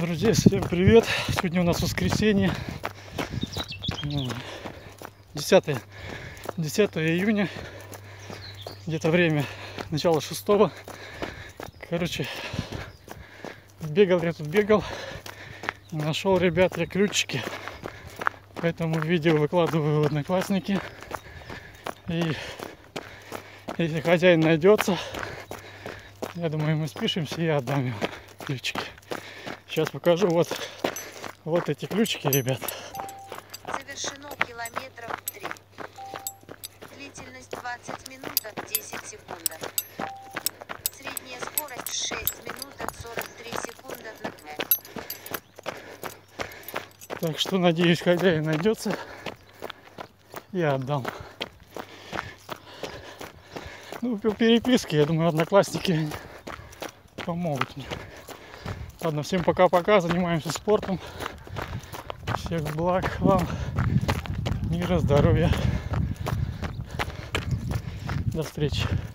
Друзья, всем привет! Сегодня у нас воскресенье, 10 июня, где-то время начала 6-го. Короче, бегал, нашел, ребят, я ключики, поэтому видео выкладываю в Одноклассники. И если хозяин найдется, я думаю, мы спишемся и отдам ему ключики. Сейчас покажу вот эти ключики, ребят. Завершено километров 3. Длительность 20 минут 10 секунд. Средняя скорость 6 минут 43 секунды на км. Так что, надеюсь, хозяин найдется, я отдам. Ну, по переписке, я думаю, Одноклассники помогут мне. Ладно, всем пока-пока, занимаемся спортом. Всех благ вам, мира, здоровья. До встречи.